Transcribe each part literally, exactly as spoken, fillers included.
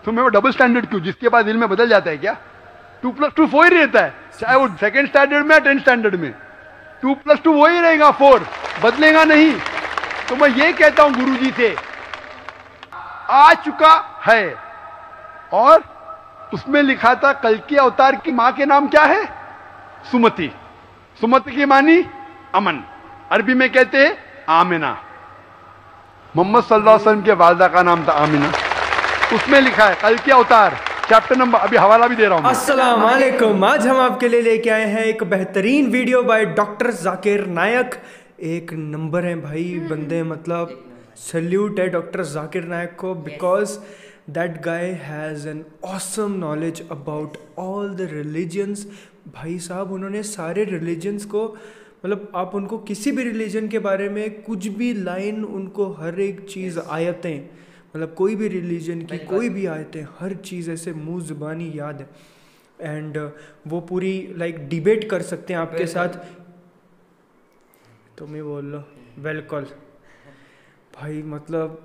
तो मैं वो डबल स्टैंडर्ड क्यों? जिसके पास इल्म बदल जाता है क्या? टू प्लस टू फोर ही रहता है, चाहे वो सेकेंड स्टैंडर्ड में या टेंथ स्टैंडर्ड में, टू प्लस टू वही रहेगा, फोर बदलेगा नहीं। तो मैं ये कहता हूं गुरुजी से, आ चुका है, और उसमें लिखा था कल्कि अवतार की मां के नाम क्या है? सुमति। सुमति की मानी अमन, अरबी में कहते हैं आमिना। मोहम्मद सल्लल्लाहु अलैहि वसल्लम के वालदा का नाम था आमिना। उसमें लिखा है कल्कि अवतार, चैप्टर नंबर, अभी हवाला भी दे रहा हूं। अस्सलाम वालेकुम। आज हम आपके लिए लेके आए हैं एक बेहतरीन video by doctor Zakir Naik. एक नंबर है भाई बंदे, मतलब सल्यूट है डॉक्टर जाकिर नायक को, because that guy has an awesome knowledge about all the religions. भाई साहब उन्होंने सारे रिलीजन्स को, मतलब आप उनको किसी भी रिलीजन के बारे में कुछ भी लाइन, उनको हर एक चीज़, आयतें, मतलब कोई भी रिलीजन की कोई भी आयतें, हर चीज़ ऐसे मुंह ज़ुबानी याद है। एंड uh, वो पूरी लाइक डिबेट कर सकते हैं आपके साथ। तुम ही बोल लो वेलकम भाई, मतलब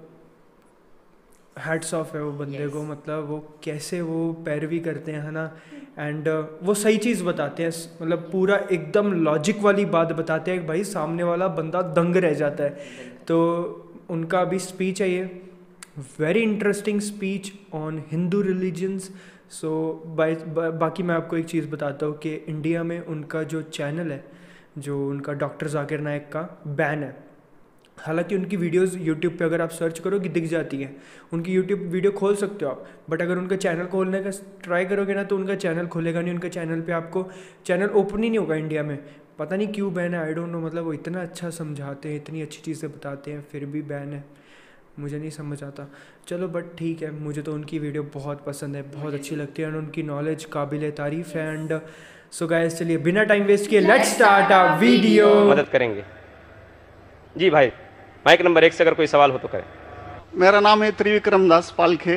हैट्स ऑफ है वो बंदे yes. को, मतलब वो कैसे वो पैरवी करते हैं, है ना। एंड uh, वो सही चीज़ बताते हैं, मतलब पूरा एकदम लॉजिक वाली बात बताते हैं भाई, सामने वाला बंदा दंग रह जाता है। तो उनका अभी स्पीच है ये, very interesting speech on Hindu religions. So bye बाकी मैं आपको एक चीज़ बताता हूँ कि इंडिया में उनका जो चैनल है, जो उनका डॉक्टर जाकिर नायक का, बैन है। हालांकि उनकी वीडियोस यूट्यूब पे अगर आप सर्च करोगे दिख जाती हैं, उनकी यूट्यूब वीडियो खोल सकते हो आप, बट अगर उनका चैनल खोलने का ट्राई करोगे ना तो उनका चैनल खुलेगा नहीं। उनका चैनल पे आपको चैनल ओपन ही नहीं होगा इंडिया में। पता नहीं क्यों बैन है, आई डोंट नो। मतलब वो इतना अच्छा समझाते हैं, इतनी अच्छी चीज़ें बताते हैं, फिर भी बैन है, मुझे नहीं समझ आता। चलो बट ठीक है, मुझे तो उनकी वीडियो बहुत पसंद है, बहुत अच्छी लगती है, और उनकी नॉलेज काबिल तारीफ़ है। एंड सो गाइस, चलिए बिना टाइम वेस्ट किए लेट्स स्टार्ट अ वीडियो। मदद करेंगे जी भाई। माइक नंबर एक से अगर कोई सवाल हो तो करें। मेरा नाम है त्रिविक्रम दास पालखे।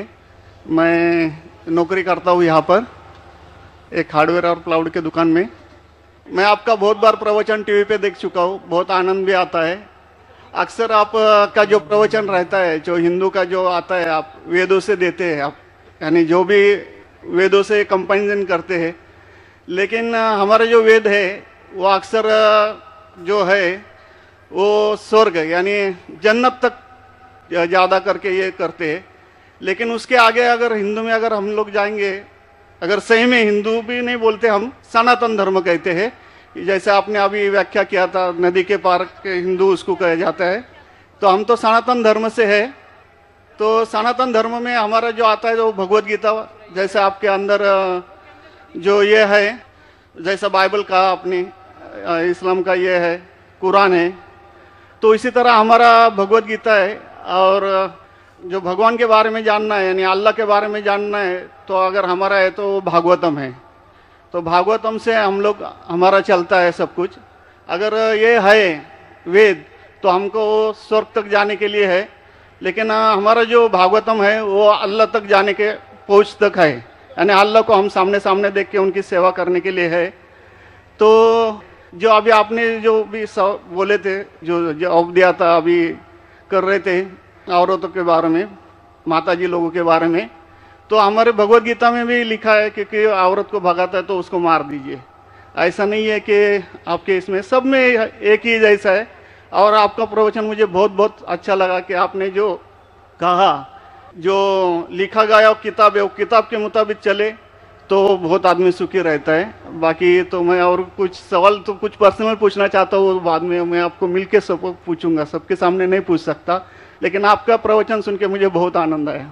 मैं नौकरी करता हूँ यहाँ पर एक हार्डवेयर और क्लाउड के दुकान में। मैं आपका बहुत बार प्रवचन टीवी पे देख चुका हूँ, बहुत आनंद भी आता है। अक्सर आप का जो प्रवचन रहता है, जो हिंदू का जो आता है, आप वेदों से देते हैं, आप यानी जो भी वेदों से कंपेरिजन करते हैं। लेकिन हमारा जो वेद है वो अक्सर जो है वो स्वर्ग यानी जन्नत तक ज़्यादा करके ये करते हैं। लेकिन उसके आगे अगर हिंदू में अगर हम लोग जाएंगे, अगर सही में हिंदू भी नहीं बोलते, हम सनातन धर्म कहते हैं। जैसे आपने अभी व्याख्या किया था, नदी के पार के हिंदू उसको कहा जाता है। तो हम तो सनातन धर्म से है। तो सनातन धर्म में हमारा जो आता है वो भगवत गीता, जैसे आपके अंदर जो ये है, जैसा बाइबल का आपने, इस्लाम का ये है, कुरान है, तो इसी तरह हमारा भगवत गीता है। और जो भगवान के बारे में जानना है, यानी अल्लाह के बारे में जानना है, तो अगर हमारा है तो भागवतम है। तो भागवतम से हम लोग, हमारा चलता है सब कुछ। अगर ये है वेद तो हमको स्वर्ग तक जाने के लिए है, लेकिन हमारा जो भागवतम है वो अल्लाह तक जाने के पहुँच तक है, यानी अल्लाह को हम सामने सामने देख के उनकी सेवा करने के लिए है। तो जो अभी आपने जो भी बोले थे, जो जवाब दिया था, अभी कर रहे थे औरतों के बारे में, माताजी लोगों के बारे में, तो हमारे भगवत गीता में भी लिखा है कि, कि औरत को भगाता है तो उसको मार दीजिए। ऐसा नहीं है कि आपके इसमें, सब में एक ही जैसा है। और आपका प्रवचन मुझे बहुत बहुत अच्छा लगा कि आपने जो कहा, जो लिखा गया वो किताब है, वो किताब के मुताबिक चले तो बहुत आदमी सुखी रहता है। बाकी तो मैं और कुछ सवाल तो कुछ पर्सनल पूछना चाहता हूँ, बाद में मैं आपको मिलके सब पूछूंगा, सबके सामने नहीं पूछ सकता। लेकिन आपका प्रवचन सुन के मुझे बहुत आनंद आया।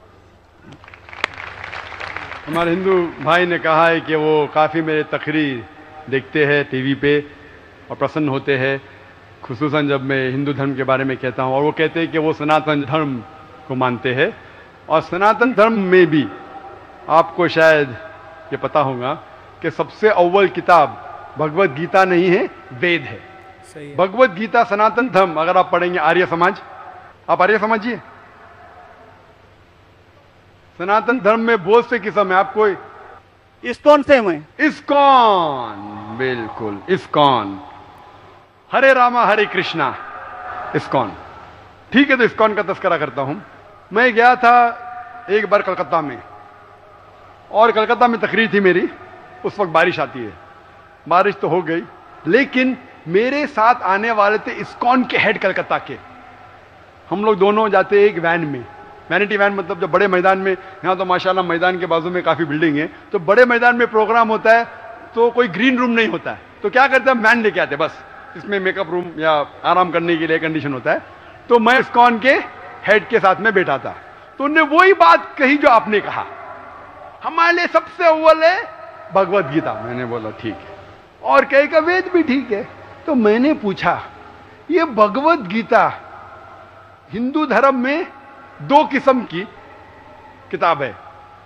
हमारे हिंदू भाई ने कहा है कि वो काफ़ी मेरे तकरीर देखते हैं टीवी पे और प्रसन्न होते हैं, खुसूसन जब मैं हिंदू धर्म के बारे में कहता हूँ। और वो कहते हैं कि वो सनातन धर्म को मानते हैं, और सनातन धर्म में भी आपको शायद ये पता होगा कि सबसे अव्वल किताब भगवत गीता नहीं है, वेद है। सही है। भगवत गीता सनातन धर्म अगर आप पढ़ेंगे, आर्य समाज, आप आर्य समझिए, सनातन धर्म में बहुत से किस्म है। आपको इस्कॉन से मैं इस्कॉन, बिल्कुल इस्कॉन, हरे रामा हरे कृष्णा, इस्कॉन। ठीक है, तो इस्कॉन का तस्करा करता हूं। मैं गया था एक बार कलकत्ता में, और कलकत्ता में तकरीर थी मेरी, उस वक्त बारिश आती है, बारिश तो हो गई, लेकिन मेरे साथ आने वाले थे इस्कॉन के हेड कलकत्ता के। हम लोग दोनों जाते एक वैन में, वैनिटी वैन मतलब जो बड़े मैदान में, यहाँ तो माशाल्लाह मैदान के बाजू में काफ़ी बिल्डिंग है, तो बड़े मैदान में प्रोग्राम होता है तो कोई ग्रीन रूम नहीं होता है, तो क्या करते हैं, वैन लेके आते बस, इसमें मेकअप रूम या आराम करने के लिए कंडीशन होता है। तो मैं इस्कॉन के हेड के साथ में बैठा था, तो उन्होंने वही बात कही जो आपने कहा, हमारे लिए सबसे अव्वल है भगवत गीता। मैंने बोला ठीक है, और कहीं का वेद भी ठीक है। तो मैंने पूछा, ये भगवत गीता हिंदू धर्म में दो किस्म की किताब है,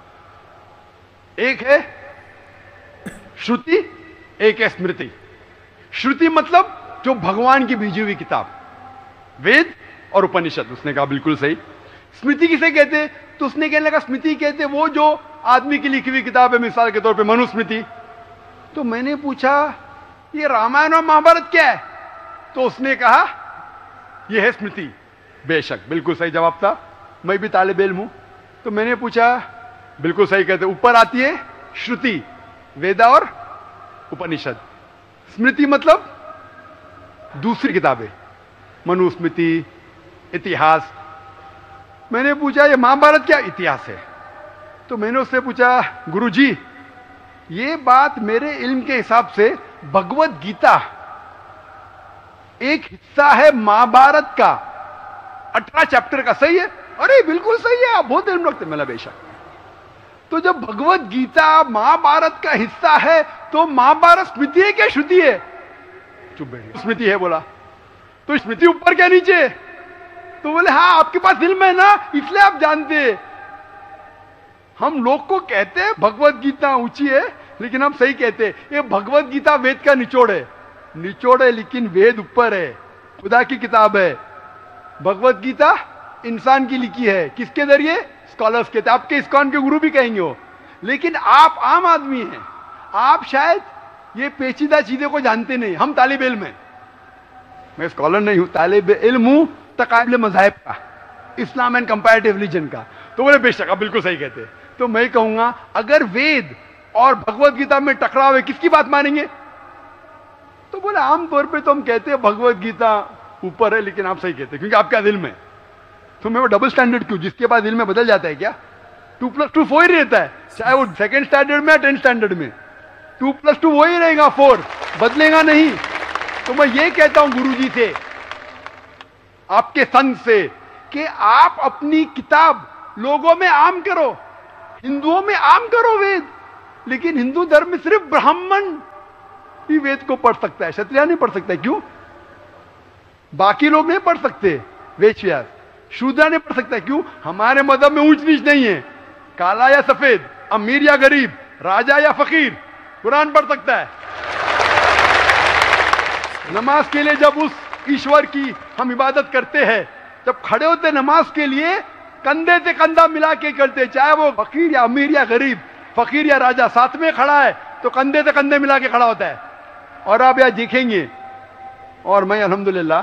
एक है श्रुति, एक है स्मृति। श्रुति मतलब जो भगवान की भेजी हुई किताब, वेद और उपनिषद। उसने कहा बिल्कुल सही। स्मृति किसे कहते, तो उसने कहने लगा स्मृति कहते वो जो आदमी की लिखी हुई किताब है, मिसाल के तौर पे मनुस्मृति। तो मैंने पूछा ये रामायण और महाभारत क्या है, तो उसने कहा यह है स्मृति। बेशक बिल्कुल सही जवाब था, मैं भी तालिब इल्म हूं। तो मैंने पूछा, बिल्कुल सही कहते, ऊपर आती है श्रुति, वेदा और उपनिषद। स्मृति मतलब दूसरी किताबें, मनुस्मृति, इतिहास। मैंने पूछा ये महाभारत क्या इतिहास है, तो मैंने उससे पूछा गुरुजी ये बात मेरे इल्म के हिसाब से भगवत गीता एक हिस्सा है महाभारत का, अठारह चैप्टर का, सही है? अरे बिल्कुल सही है, आप बहुत इल्म रखते। मैंने बेशक। तो जब भगवत गीता महाभारत का हिस्सा है तो महाभारत स्मृति है क्या श्रुति है? चुप बैठे, स्मृति है बोला। तो स्मृति ऊपर क्या नीचे? तो बोले हाँ आपके पास इल्म है ना, इसलिए आप जानते। हम लोग को कहते हैं भगवत गीता ऊंची है, लेकिन हम सही कहते हैं ये भगवत गीता वेद का निचोड़ है। निचोड़ है लेकिन वेद ऊपर है, खुदा की किताब है। भगवत गीता इंसान की लिखी है, किसके जरिए? स्कॉलर्स कहते हैं, आपके इस्कॉन के गुरु भी कहेंगे वो। लेकिन आप आम आदमी हैं, आप शायद ये पेचीदा चीजों को जानते नहीं। हम तालिब इल्म हैं, मैं स्कॉलर नहीं हूं, तालिब इल्म हूं तकाबिल मज़ाहिब का, इस्लाम एंड कंपैरेटिव रिलीजन का। तो बोले बेशक आप बिल्कुल सही कहते। तो मैं कहूंगा अगर वेद और भगवत गीता में टकराव है, किसकी बात मानेंगे? तो बोले आमतौर पे तो हम कहते हैं भगवत गीता ऊपर है, लेकिन आप सही कहते क्योंकि आपका दिल में। तो मैं वो डबल स्टैंडर्ड क्यों? जिसके बाद दिल में बदल जाता है क्या? टू प्लस टू फोर ही रहता है, चाहे वो सेकेंड स्टैंडर्ड में या टेंथ स्टैंडर्ड में। टू प्लस टू वही रहेगा, फोर बदलेगा नहीं। तो मैं ये कहता हूं गुरुजी से, आपके संत से, कि आप अपनी किताब लोगों में आम करो, हिंदुओं में आम करो वेद। लेकिन हिंदू धर्म में सिर्फ ब्राह्मण ही वेद को पढ़ सकता है, क्षत्रिय नहीं पढ़ सकता है। क्यों? बाकी लोग नहीं पढ़ सकते, वेश्या शूद्र नहीं पढ़ सकता। क्यों? हमारे मजहब में ऊंच नीच नहीं है, काला या सफेद, अमीर या गरीब, राजा या फकीर, कुरान पढ़ सकता है। नमाज के लिए जब उस ईश्वर की हम इबादत करते हैं, जब खड़े होते नमाज के लिए कंधे से कंधा मिला के करते, चाहे वो फकीर या अमीर या गरीब, फकीर या राजा साथ में खड़ा है तो कंधे से कंधे मिला के खड़ा होता है। और आप यहां देखेंगे, और मैं अल्हम्दुलिल्लाह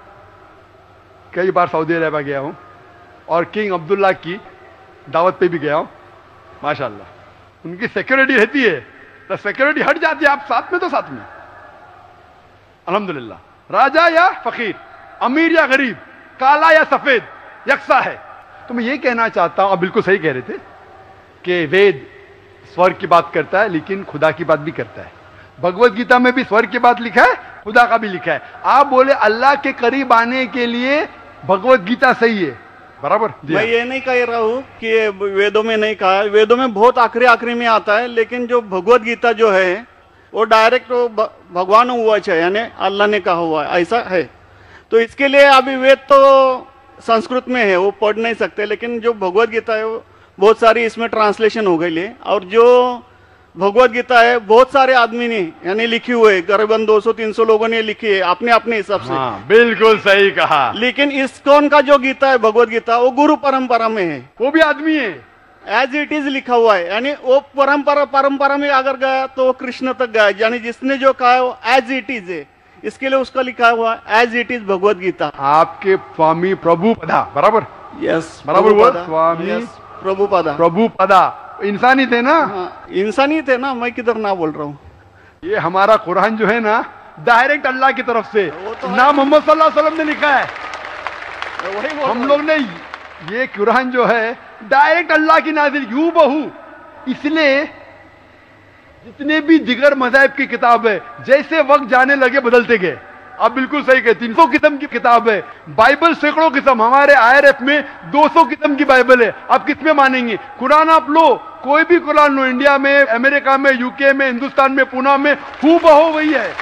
कई बार सऊदी अरब गया हूं और किंग अब्दुल्ला की दावत पे भी गया हूं, माशाल्लाह उनकी सिक्योरिटी रहती है, तो सिक्योरिटी हट जाती है, आप साथ में तो साथ में अल्हम्दुलिल्लाह। राजा या फकीर, अमीर या गरीब, काला या सफेद, यकसा है। तो मैं ये कहना चाहता हूं, आप बिल्कुल सही कह रहे थे कि वेद स्वर्ग की बात करता है लेकिन खुदा की बात भी करता है। भगवत गीता में भी स्वर्ग की बात लिखा है, खुदा का भी लिखा है। आप बोले अल्लाह के करीब आने के लिए भगवत गीता सही है, बराबर। मैं ये नहीं कह रहा हूँ कि वेदों में नहीं कहा, वेदों में बहुत आखिरी आखिरी में आता है, लेकिन जो भगवत गीता जो है वो डायरेक्ट भगवान हुआ है, यानी अल्लाह ने कहा हुआ है, ऐसा है। तो इसके लिए अभी वेद तो संस्कृत में है, वो पढ़ नहीं सकते, लेकिन जो भगवत गीता है वो बहुत सारी इसमें ट्रांसलेशन हो गई है। और जो भगवत गीता है बहुत सारे आदमी ने यानी लिखी हुई है, करीबन दो सौ तीन सौ लोगों ने लिखी है अपने अपने हिसाब से। हाँ, बिल्कुल सही कहा। लेकिन इस्कॉन का जो गीता है भगवत गीता, वो गुरु परंपरा में है, वो भी आदमी है, एज इट इज लिखा हुआ है। यानी वो परंपरा परंपरा में अगर गया तो वो कृष्ण तक गया, यानी जिसने जो कहा है वो एज इट इज है, इसके लिए उसका लिखा हुआ as it is Bhagavad Gita. आपके स्वामी प्रभु पदा, बराबर, यस बराबर हुआ, स्वामी प्रभुपादा। प्रभुपदा इंसानी थे ना। हाँ, इंसानी थे ना, मैं किधर ना बोल रहा हूँ। ये हमारा कुरान जो है ना डायरेक्ट अल्लाह की तरफ से, वो तो है। ना मोहम्मद सल्लल्लाहु अलैहि वसल्लम ने लिखा है। वही बोल हम रहा लोग ने ये कुरान जो है डायरेक्ट अल्लाह की नाजिल यूं बहू। इसलिए जितने भी दिगर मज़ाहिब की किताब है जैसे वक्त जाने लगे बदलते गए। आप बिल्कुल सही कहते, तीन सौ किस्म की किताब है, बाइबल सैकड़ों किस्म, हमारे आईआरएफ में दो सौ किस्म की बाइबल है। आप किसमें मानेंगे? कुरान आप लो, कोई भी कुरान लो, इंडिया में, अमेरिका में, यूके में, हिंदुस्तान में, पूना में, हूबहू वही है।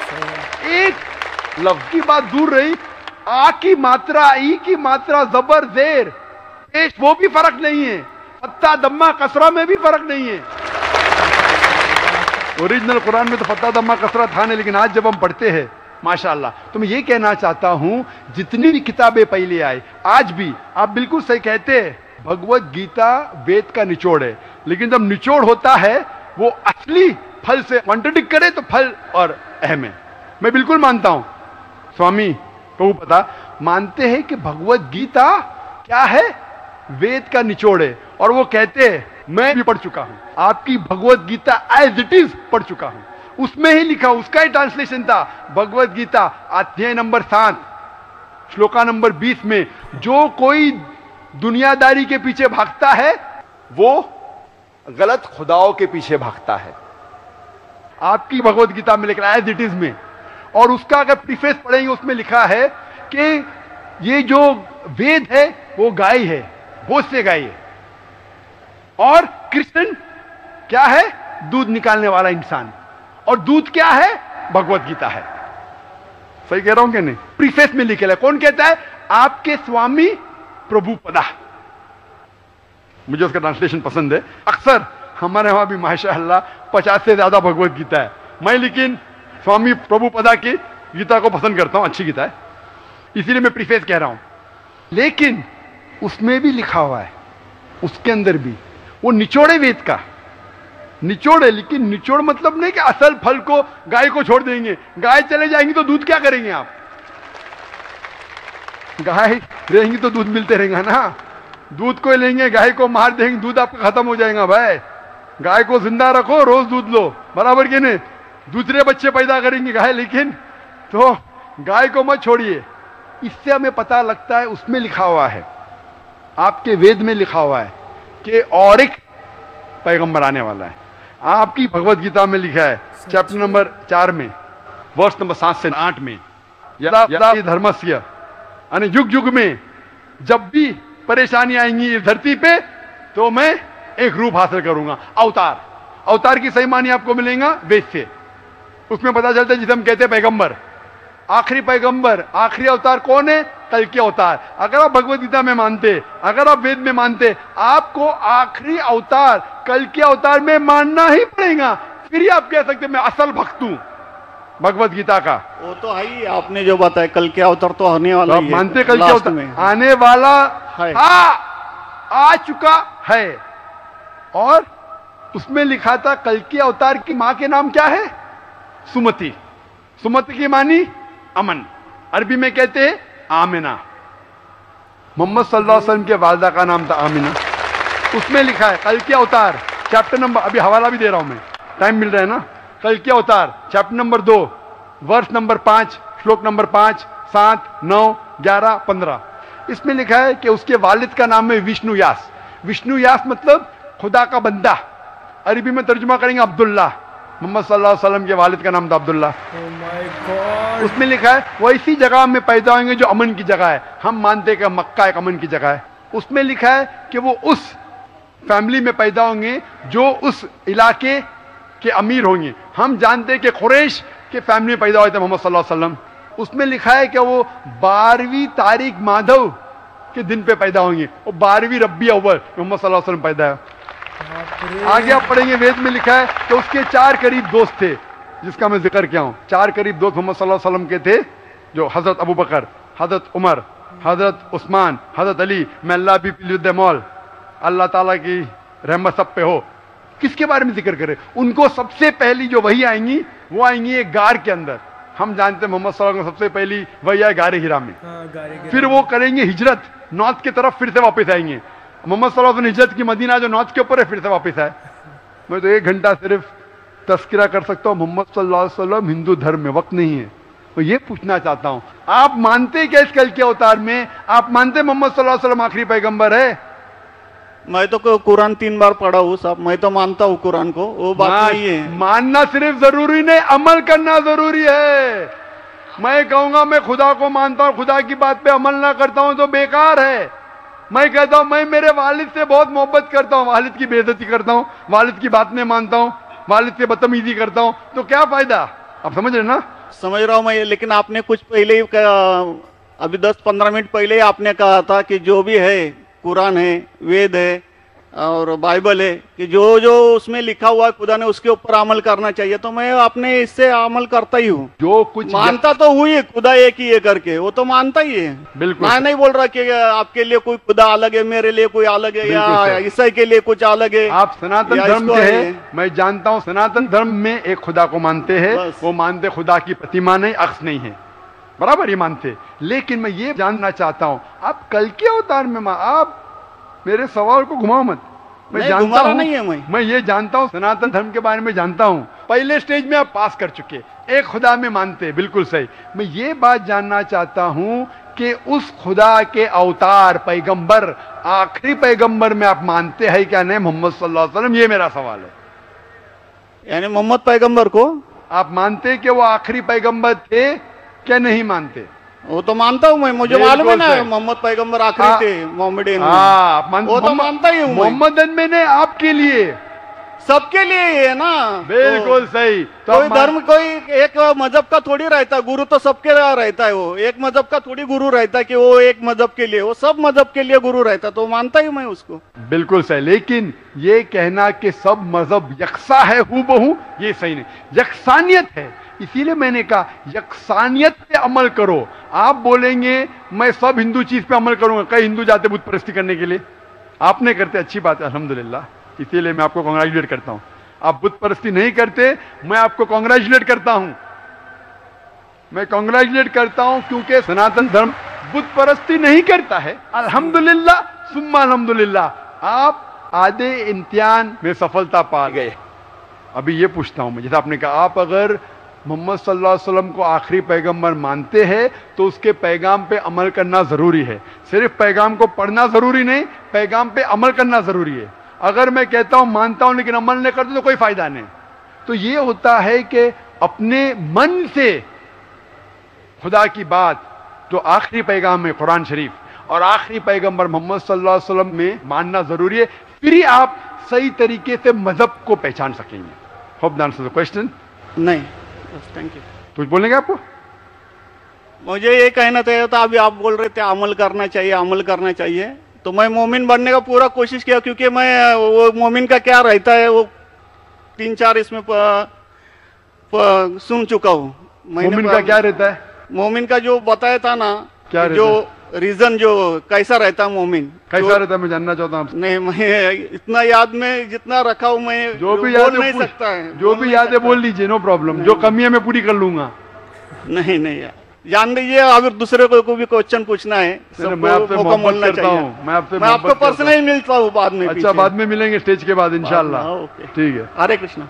एक लफ्ज की बात दूर रही, आ की मात्रा, ई की मात्रा, जबर जेर पेश, वो भी फर्क नहीं है। फत्ता दम्मा कसरा में भी फर्क नहीं है। ओरिजिनल कुरान में तो फत्ता दम्मा कसरा था नहीं, लेकिन आज जब हम पढ़ते हैं माशाअल्लाह। तो मैं ये कहना चाहता हूं जितनी भी किताबें पहले आई, आज भी आप बिल्कुल सही कहते हैं, भगवत गीता वेद का निचोड़ है। लेकिन जब निचोड़ होता है वो असली फल से कॉन्ट्रडिक्ट करे तो फल और अहम है। मैं बिल्कुल मानता हूं, स्वामी प्रभुपदा मानते हैं कि भगवत गीता क्या है? वेद का निचोड़ है। और वो कहते हैं, मैं भी पढ़ चुका हूं आपकी Bhagavad Gita as it is पढ़ चुका हूं, उसमें ही लिखा, उसका ही ट्रांसलेशन था। भगवत गीता अध्याय नंबर सात श्लोका नंबर बीस में, जो कोई दुनियादारी के पीछे भागता है वो गलत खुदाओं के पीछे भागता है। आपकी भगवत गीता में लिखा एज इट इज में। और उसका अगर प्रीफेस पढ़ेंगे उसमें लिखा है कि ये जो वेद है वो गाय है, भोज से गाय है, और कृष्ण क्या है? दूध निकालने वाला इंसान। और दूध क्या है? भगवत गीता है। सही कह रहा हूं कि नहीं? प्रीफेस में लिखे है। कौन कहता है? आपके स्वामी प्रभुपदा। मुझे उसका ट्रांसलेशन पसंद है। अक्सर हमारे वहां भी माशाअल्लाह पचास से ज्यादा भगवत गीता है। मैं लेकिन स्वामी प्रभुपदा की गीता को पसंद करता हूं, अच्छी गीता है, इसीलिए मैं प्रीफेस कह रहा हूं। लेकिन उसमें भी लिखा हुआ है, उसके अंदर भी वो निचोड़े वेद का निचोड़ है। लेकिन निचोड़ मतलब नहीं कि असल फल को गाय को छोड़ देंगे, गाय चले जाएंगी तो दूध क्या करेंगे आप? गाय रहेंगी तो दूध मिलते रहेगा ना। दूध को लेंगे, गाय को मार देंगे, दूध आपका खत्म हो जाएगा। भाई गाय को जिंदा रखो, रोज दूध लो, बराबर के नहीं? दूसरे बच्चे पैदा करेंगे गाय, लेकिन तो गाय को मत छोड़िए। इससे हमें पता लगता है, उसमें लिखा हुआ है, आपके वेद में लिखा हुआ है कि और एक पैगंबर आने वाला है। आपकी भगवत गीता में लिखा है चैप्टर नंबर चार में वर्ष नंबर सात से आठ में, यदा यदा धर्मस्य, यानी युग युग में जब भी परेशानी आएंगी इस धरती पे तो मैं एक रूप हासिल करूंगा, अवतार। अवतार की सही मानी आपको मिलेगा वेद से। उसमें पता चलता है जिसे हम कहते हैं पैगंबर, आखिरी पैगंबर, आखिरी अवतार कौन है? कल के अवतार। अगर आप भगवत गीता में मानते, अगर आप वेद में मानते, आपको आखिरी अवतार कल के अवतार में मानना ही पड़ेगा। फिर ही आप कह सकते मैं असल भक्त हूं भगवत गीता का। वो तो है ही, आपने जो बताया कल के अवतार तो आने वाला तो ही है। मानते कल के लास्ट अवतार में आने वाला है। आ, आ चुका है। और उसमें लिखा था कल के अवतार की मां के नाम क्या है? सुमति। सुमति की मानी अमन, अरबी में कहते हैं आमिना। मोहम्मद सल्लल्लाहु अलैहि वसल्लम के वालदा का नाम था आमिना। उसमें लिखा है कल के अवतार, चैप्टर नंबर, अभी हवाला भी दे रहा हूं मैं, टाइम मिल रहा है ना। कल के अवतार चैप्टर नंबर दो वर्ष नंबर पांच श्लोक नंबर पांच, सात, नौ, ग्यारह, पंद्रह। इसमें लिखा है कि उसके वालिद का नाम है विष्णु यास। विष्णु यास मतलब खुदा का बंदा। अरबी में तर्जुमा करेंगे अब्दुल्ला। मोहम्मद सल्लल्लाहु अलैहि वसल्लम के वालिद का नाम था अब्दुल्ला। Oh my God. उसमें लिखा है वो इसी जगह में पैदा होंगे जो अमन की जगह है। हम मानते हैं कि मक्का एक अमन की जगह है। उसमें लिखा है कि वो उस फैमिली में पैदा होंगे जो उस इलाके के अमीर होंगे। हम जानते हैं कि कुरैश के फैमिली में पैदा हुए थे मोहम्मद सल्लल्लाहु अलैहि वसल्लम। उसमें लिखा है कि वो बारहवीं तारीख माधव के दिन पे पैदा होंगे। वो बारहवीं रब्बी अव्वल मोहम्मद सल्लल्लाहु अलैहि वसल्लम पैदा है। आगे आप पढ़ेंगे वेद में लिखा है कि उसके चार करीब दोस्त थे, जिसका मैं जिक्र किया हूं। चार करीब दोस्त मोहम्मद सल्लल्लाहु अलैहि वसल्लम के थे, जो हजरत अबू बकर, हजरत उमर, हजरत उस्मान, हजरत अली। मैं अल्लाह भी मौल, अल्लाह ताला की रहमत सब पे हो। किसके बारे में जिक्र करें? उनको सबसे पहली जो वही आएंगी वो आएंगी एक गार के अंदर। हम जानते हैं मोहम्मद सल्लल्लाहु अलैहि वसल्लम सबसे पहली वही आए गारे हिरा में। हाँ, गारे के फिर वो करेंगे हिजरत, नॉर्थ की तरफ फिर से वापस आएंगे। मोहम्मद सल्लल्लाहु अलैहि वसल्लम ने हिजरत की, मदीना जो नॉर्थ के ऊपर है, फिर से वापस आए। मैं तो एक घंटा सिर्फ तस्करा कर सकता हूँ मोहम्मद सल्लल्लाहु अलैहि वसल्लम हिंदू धर्म में, वक्त नहीं है। तो ये पूछना चाहता हूँ, आप मानते क्या इस कल के अवतार में? आप मानते मोहम्मद सल्लल्लाहु अलैहि वसल्लम आखिरी पैगंबर है? मैं तो कुरान तीन बार पढ़ा हूँ साहब, मैं तो मानता हूँ कुरान को, वो बात मान, नहीं है। मानना सिर्फ जरूरी नहीं, अमल करना जरूरी है। मैं कहूंगा मैं खुदा को मानता हूं, खुदा की बात पे अमल ना करता हूं तो बेकार है। मैं कहता हूं मैं मेरे वालिद से बहुत मोहब्बत करता हूं, वालिद की बेइज्जती करता हूं, वालिद की बात नहीं मानता हूं, वालिद से बदतमीजी करता हूं, तो क्या फायदा? आप समझ रहे ना? समझ रहा हूं मैं, लेकिन आपने कुछ पहले ही कहा, अभी दस पंद्रह मिनट पहले ही आपने कहा था कि जो भी है कुरान है, वेद है और बाइबल है, कि जो जो उसमें लिखा हुआ है खुदा ने उसके ऊपर अमल करना चाहिए। तो मैं अपने इससे अमल करता ही हूँ, जो कुछ मानता तो हुई है खुदा एक ही है करके, वो तो मानता ही है। बिल्कुल, मैं नहीं बोल रहा कि आपके लिए कोई खुदा अलग है, मेरे लिए कोई अलग है, या ईसाई के लिए कुछ अलग है। आप सनातन धर्म के हैं, मैं जानता हूँ सनातन धर्म में एक खुदा को मानते हैं, वो मानते खुदा की प्रतिमा नहीं, अक्स नहीं है, बराबर ये मानते। लेकिन मैं ये जानना चाहता हूँ, आप कल के अवतार में, आप मेरे सवाल को घुमाओ मत, मैं जानता हूं, नहीं है मैं मैं ये जानता हूं, सनातन धर्म के बारे में जानता हूं। पहले स्टेज में आप पास कर चुके, एक खुदा में मानते, बिल्कुल सही। मैं ये बात जानना चाहता हूं कि उस खुदा के अवतार पैगंबर, आखिरी पैगंबर में आप मानते हैं क्या नहीं, मोहम्मद सल्लल्लाहु अलैहि वसल्लम? ये मेरा सवाल है। यानी मोहम्मद पैगंबर को आप मानते कि वो आखिरी पैगंबर थे क्या नहीं मानते? वो तो मानता हूँ मैं, मुझे मालूम है ना मोहम्मद पैगंबर आखिरी थे मोहम्मदेन। हाँ, वो तो मानता ही हूँ। मोहम्मदन में ने आपके लिए, सबके लिए है ना, बिल्कुल तो सही। तो कोई धर्म, कोई एक मजहब का थोड़ी रहता, गुरु तो सबके रहता है। वो एक मजहब का थोड़ी गुरु रहता है कि वो एक मजहब के लिए, वो सब मजहब के लिए गुरु रहता, तो मानता ही मैं उसको। बिल्कुल सही। लेकिन ये कहना कि सब मजहब यकसा है हूबहू, ये सही नहीं, यकसानियत है। इसीलिए मैंने कहा यकसानियत पे अमल करो। आप बोलेंगे मैं सब हिंदू चीज पे अमल करूंगा, कई हिंदू जाते बुत परस्ती करने के लिए, आप नहीं करते, अच्छी बात है, अल्हम्दुलिल्लाह, इसीलिए मैं आपको कांग्रेचुलेट करता हूं। आप बुत परस्ती नहीं करते, मैं आपको कांग्रेचुलेट करता हूं, मैं कांग्रेचुलेट करता हूं, क्योंकि सनातन धर्म बुत परस्ती नहीं करता है। अल्हम्दुलिल्लाह सुम्मा अल्हम्दुलिल्लाह, आप आधे इम्तिहान में सफलता पा गए। अभी ये पूछता हूं मैं, जैसे आपने कहा, आप अगर मोहम्मद सल्लल्लाहु अलैहि वसल्लम को आखिरी पैगंबर मानते हैं तो उसके पैगाम पे अमल करना जरूरी है। सिर्फ पैगाम को पढ़ना जरूरी नहीं, पैगाम पे अमल करना जरूरी है। अगर मैं कहता हूं मानता हूं लेकिन अमल नहीं करता तो कोई फायदा नहीं। तो ये होता है कि अपने मन से खुदा की बात, जो आखिरी पैगाम है कुरान शरीफ, और आखिरी पैगंबर मोहम्मद सल्लल्लाहु अलैहि वसल्लम में मानना जरूरी है, फिर ही आप सही तरीके से मजहब को पहचान सकेंगे। Hope the answer the question. नहीं, थैंक यू। कुछ बोलेंगे आपको? मुझे ये कहना चाहिए था, अभी आप बोल रहे थे अमल करना चाहिए, अमल करना चाहिए, तो मैं मोमिन बनने का पूरा कोशिश किया, क्योंकि मैं वो मोमिन का क्या रहता है वो तीन चार इसमें प, प, सुन चुका हूँ। मोमिन का क्या रहता है? मोमिन का जो बताया था ना, क्या जो रीजन जो कैसा रहता है मोमिन, कैसा रहता है मैं जानना चाहता हूँ। नहीं, मैं इतना याद में जितना रखा हूँ मैं, जो भी याद नहीं सकता है, जो भी याद है बोल लीजिए, नो प्रॉब्लम, जो कमी है मैं पूरी कर लूंगा। नहीं नहीं यार, जान लीजिए, अगर दूसरे को, को भी क्वेश्चन पूछना है, मैं आपसे मोहब्बत करता हूँ, मैं आपसे मैं आपको पर्सनली मिलता हूँ बाद में। अच्छा, बाद में मिलेंगे स्टेज के बाद इंशाल्लाह, ठीक है। हरे कृष्णा।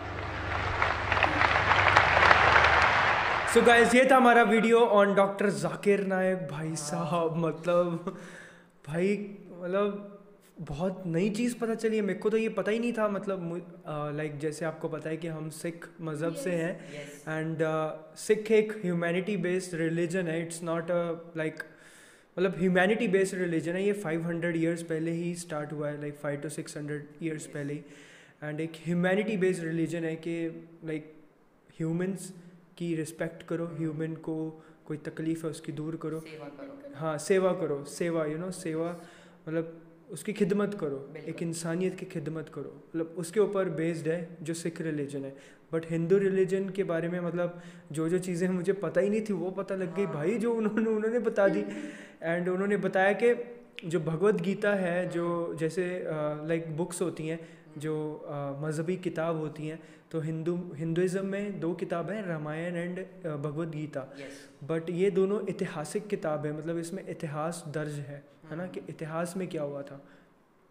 सो गाइस, ये था हमारा video on doctor Zakir Naik. भाई साहब, मतलब भाई मतलब बहुत नई चीज़ पता चली है मेरे को, तो ये पता ही नहीं था। मतलब लाइक uh, जैसे आपको पता है कि हम सिख मज़हब yes, से हैं, एंड सिख एक ह्यूमैनिटी बेस्ड रिलीजन है। इट्स नॉट अ लाइक मतलब ह्यूमैनिटी बेस्ड रिलीजन है। ये फाइव हंड्रेड ईयर्स पहले ही स्टार्ट हुआ है, like five to six hundred years पहले ही। एंड एक ह्यूमैनिटी बेस्ड रिलीजन है कि लाइक ह्यूमंस की रिस्पेक्ट करो, ह्यूमन को कोई तकलीफ़ है उसकी दूर करो, हाँ सेवा करो, सेवा यू नो सेवा मतलब उसकी खिदमत करो, एक इंसानियत की खिदमत करो, मतलब उसके ऊपर बेस्ड है जो सिख रिलीजन है। बट हिंदू रिलीजन के बारे में मतलब जो जो चीज़ें मुझे पता ही नहीं थी वो पता लग गई भाई, जो उन्होंने उन्होंने बता दी। एंड उन्होंने बताया कि जो भगवद गीता है, जो जैसे लाइक बुक्स होती हैं, जो मज़हबी किताब होती हैं, तो हिंदू हिंदुज़म में दो किताब हैं, रामायण एंड भगवद गीता। बट ये दोनों ऐतिहासिक किताब है, मतलब इसमें इतिहास दर्ज है है ना, कि इतिहास में क्या हुआ था।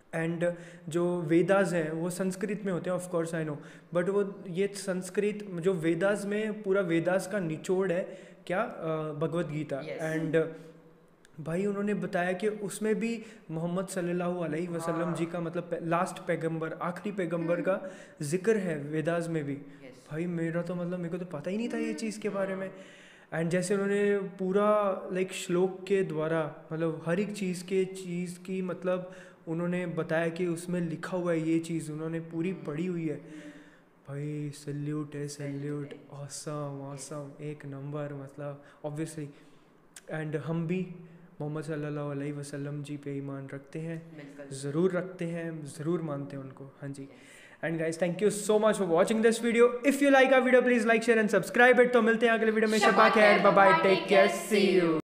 एंड जो वेदास हैं वो संस्कृत में होते हैं, of course I know, but वो ये संस्कृत जो वेदास में पूरा वेदास का निचोड़ है क्या, भगवत गीता। एंड भाई उन्होंने बताया कि उसमें भी मोहम्मद सल्लल्लाहु अलैहि वसल्लम जी का मतलब लास्ट पैगंबर, आखिरी पैगंबर का जिक्र है वेदास में भी। भाई मेरा तो मतलब मेरे को तो पता ही नहीं था ये चीज़ के बारे में। एंड जैसे उन्होंने पूरा लाइक श्लोक के द्वारा मतलब हर एक चीज़ के चीज़ की मतलब उन्होंने बताया कि उसमें लिखा हुआ है ये चीज़, उन्होंने पूरी पढ़ी हुई है। भाई सल्यूट है, सल्यूट, ऑसम ऑसम, एक नंबर मतलब ऑब्वियसली। एंड हम भी मोहम्मद सल्लल्लाहु अलैहि वसल्लम जी पे ईमान रखते हैं, ज़रूर रखते हैं, ज़रूर मानते हैं उनको। हाँ जी। And guys thank you so much for watching this video. If you like our video please like share and subscribe it. तो मिलते हैं अगले वीडियो में। शब्बा खैर, bye bye, take care, see you.